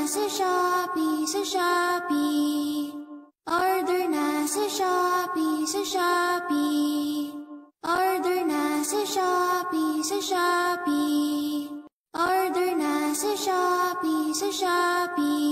sa Shopee, sa Shopee. Order na sa Shopee, sa Shopee. Order na sa Shopee, sa Shopee. Order na sa Shopee, sa Shopee.